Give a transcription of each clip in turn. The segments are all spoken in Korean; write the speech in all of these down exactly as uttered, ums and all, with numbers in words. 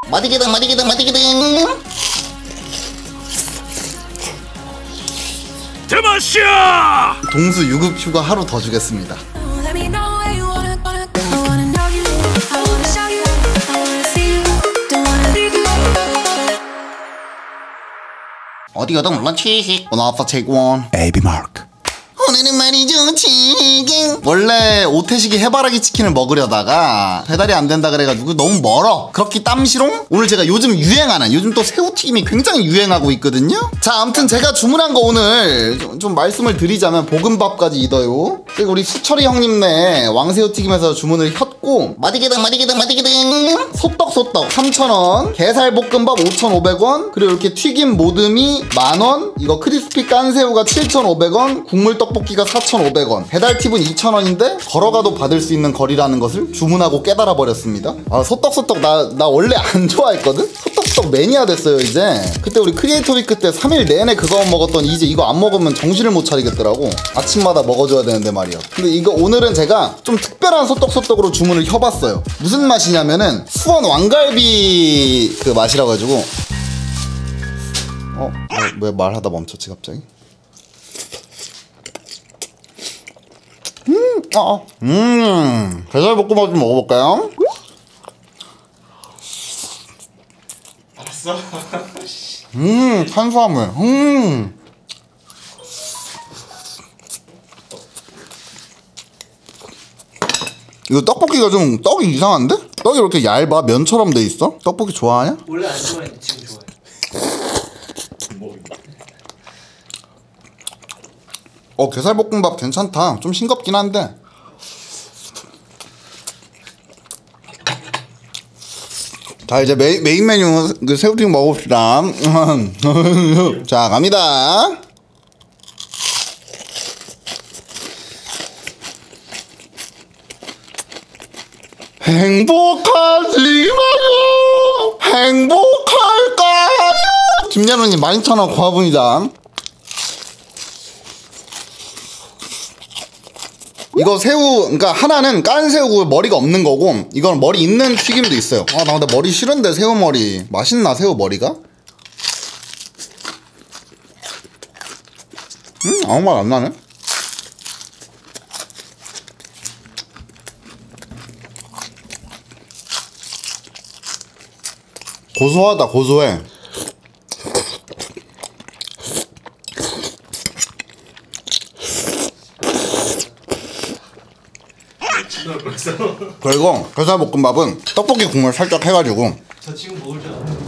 마디기등 마디기등 마디기등. 드마시아! 동수 유급 휴가 하루 더 주겠습니다. 어디 가든 물론 치식. 오늘 아빠 take one. 에이비 마크. 오늘은 말이죠 치킨. 원래 오태식이 해바라기 치킨을 먹으려다가 배달이 안 된다 그래가지고 너무 멀어. 그렇게 땀시롱. 오늘 제가 요즘 유행하는, 요즘 또 새우튀김이 굉장히 유행하고 있거든요. 자, 아무튼 제가 주문한 거 오늘 좀, 좀 말씀을 드리자면 볶음밥까지 있어요. 그리고 우리 수철이 형님네 왕새우튀김에서 주문을 했고, 마디기등 마디기등 마디기등. 소떡소떡 삼천 원, 게살볶음밥 오천오백 원, 그리고 이렇게 튀김 모듬이 만 원, 이거 크리스피 깐새우가 칠천오백 원, 국물 떡볶이가 사천오백 원, 배달 팁은 이천 원인데 걸어가도 받을 수 있는 거리라는 것을 주문하고 깨달아 버렸습니다. 아, 소떡소떡 나, 나 원래 안 좋아했거든? 소떡소떡 매니아 됐어요 이제. 그때 우리 크리에이터 위크 때 삼 일 내내 그거만 먹었더니 이제 이거 안 먹으면 정신을 못 차리겠더라고. 아침마다 먹어줘야 되는데 말이야. 근데 이거 오늘은 제가 좀 특별한 소떡소떡으로 주문을 해봤어요. 무슨 맛이냐면은 수원 왕갈비 그 맛이라 가지고. 어? 왜 말하다 멈췄지 갑자기? 음, 어, 음, 게살볶음밥 좀 먹어볼까요? 알았어. 음, 탄수화물. 음. 이거 떡볶이가 좀 떡이 이상한데? 떡이 이렇게 얇아 면처럼 돼 있어? 떡볶이 좋아하냐? 원래 안 좋아했는데 지금 좋아해. 어, 게살볶음밥 괜찮다. 좀 싱겁긴 한데. 자, 이제 메인, 메인 메뉴 그 새우튀김 먹읍시다. 자, 갑니다. 행복하지 마요. 행복할까요? 김연우님 만 이천 원 고맙습니다. 이거 새우, 그러니까 하나는 깐 새우 머리가 없는 거고, 이건 머리 있는 튀김도 있어요. 아, 나 근데 머리 싫은데 새우 머리. 맛있나 새우 머리가? 음, 아무 말 안 나네. 고소하다, 고소해. 그리고 게살볶음밥은 떡볶이 국물 살짝 해가지고. 저 지금 먹을 줄 알아.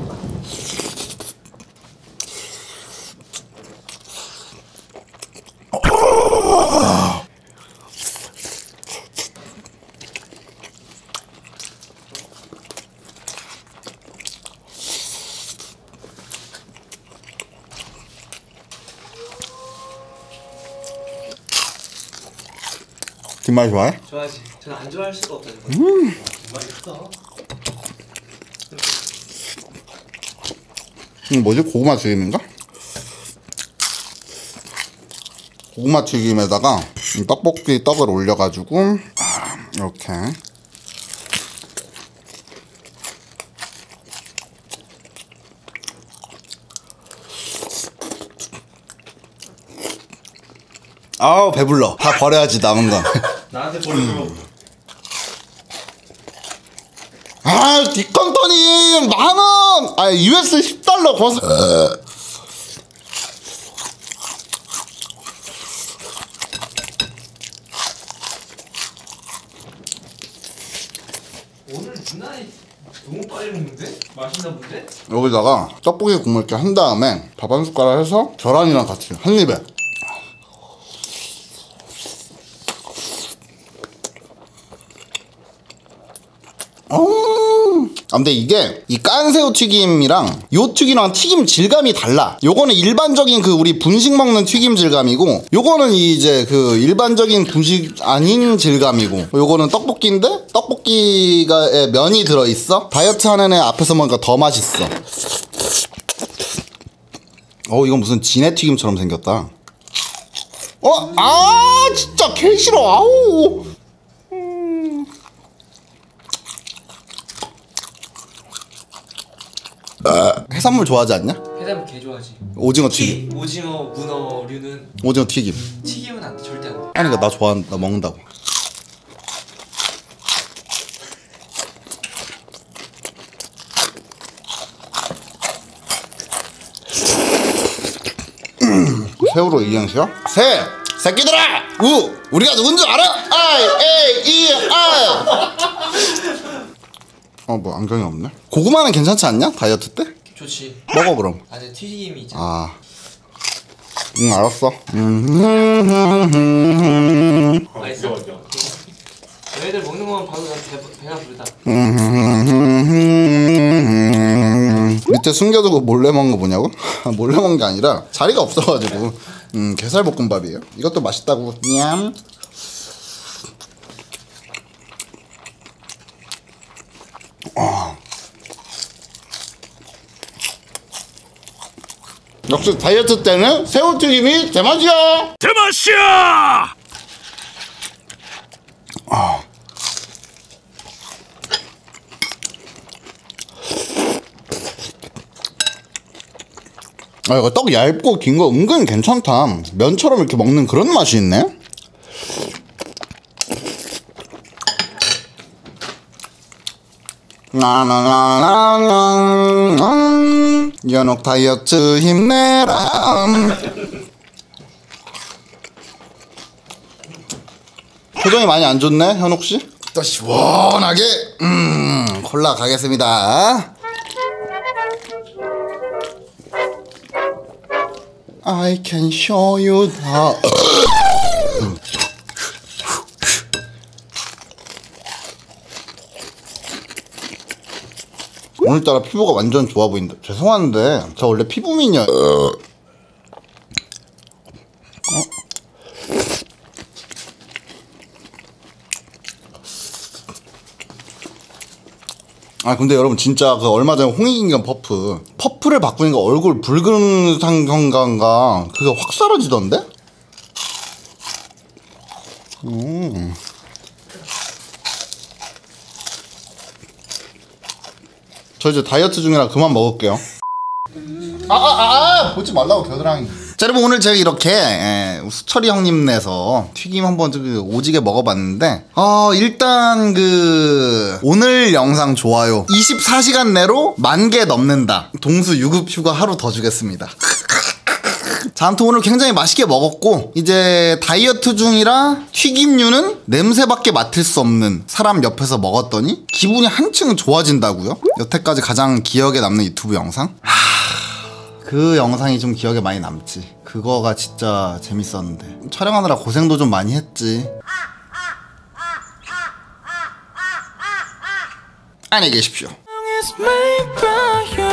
김말 좋아해? 좋아하지. 저는 안 좋아할 수가 없다니까. 음. 맛있어. 이거 뭐지? 고구마 튀김인가? 고구마 튀김에다가 이 떡볶이 떡을 올려가지고 이렇게. 아우 배불러. 다 버려야지 남은 건. 나한테 버려줘. 아 디컨터니 만원. 아 유에스 십 달러 거스. 오늘 유난히 너무 빨리 먹는데? 맛있나 본데? 여기다가 떡볶이 국물 이렇게 한 다음에 밥 한 숟가락 해서 계란이랑 같이 한 입에. 음. 아, 근데 이게 이 깐새우 튀김이랑 요 튀김이랑 튀김 질감이 달라. 요거는 일반적인 그 우리 분식 먹는 튀김 질감이고, 요거는 이제 그 일반적인 분식 아닌 질감이고, 요거는 떡볶이인데 떡볶이가 면이 들어있어. 다이어트 하는 애 앞에서 먹으니까 더 맛있어. 어, 이건 무슨 진해 튀김처럼 생겼다. 어? 아 진짜 개 싫어. 아우. 해산물 좋아하지 않냐? 해산물 개 좋아하지. 오징어 튀김. 튀 오징어 문어류는 오징어 튀김. 튀김은 안 돼. 절대 안 돼. 아니 그니까 나 좋아한 나 먹는다고. 새우로 이행시야? 새! 새끼들아! 우! 우리가 누군지 알아? 아이! 에이! 이! 아! 어 뭐 안경이 없네? 고구마는 괜찮지 않냐? 다이어트 때? 좋지. 먹어 그럼. 안에 튀김이 있잖아. 아. 응 알았어. 음. 맛있어. 너희들 먹는 거만 봐도 난 배, 배가 부르다. 밑에 숨겨두고 몰래 먹은 거 뭐냐고? 몰래 먹은 게 아니라 자리가 없어가지고. 음 게살볶음밥이에요. 이것도 맛있다고. 냠. 어. 역시 다이어트 때는 새우튀김이 제맛이야. 제맛이야. 아. 아 이거 떡 얇고 긴 거 은근 괜찮다. 면처럼 이렇게 먹는 그런 맛이 있네. 나나나나나 연옥 다이어트 힘내라. 표정이 많이 안 좋네 현옥씨. 또 시원하게 음 콜라 가겠습니다. I can show you the 오늘따라 피부가 완전 좋아 보인다. 죄송한데 저 원래 피부 미녀. 어? 아 근데 여러분 진짜 그 얼마 전에 홍익인간 퍼프 퍼프를 바꾸니까 얼굴 붉은 상경감가 그게 확 사라지던데? 음. 저 이제 다이어트 중이라 그만 먹을게요. 아아아 아, 아, 보지 말라고 겨드랑이. 자 여러분 오늘 제가 이렇게 에, 수철이 형님 내서 튀김 한번 그 오지게 먹어봤는데 어 일단 그 오늘 영상 좋아요 이십사 시간 내로 만 개 넘는다. 동수 유급 휴가 하루 더 주겠습니다. 자 아무튼 오늘 굉장히 맛있게 먹었고 이제 다이어트 중이라 튀김류는 냄새밖에 맡을 수 없는 사람 옆에서 먹었더니 기분이 한층 좋아진다고요? 여태까지 가장 기억에 남는 유튜브 영상? 그 영상이 좀 기억에 많이 남지. 그거가 진짜 재밌었는데 촬영하느라 고생도 좀 많이 했지. 안녕히 계십시오.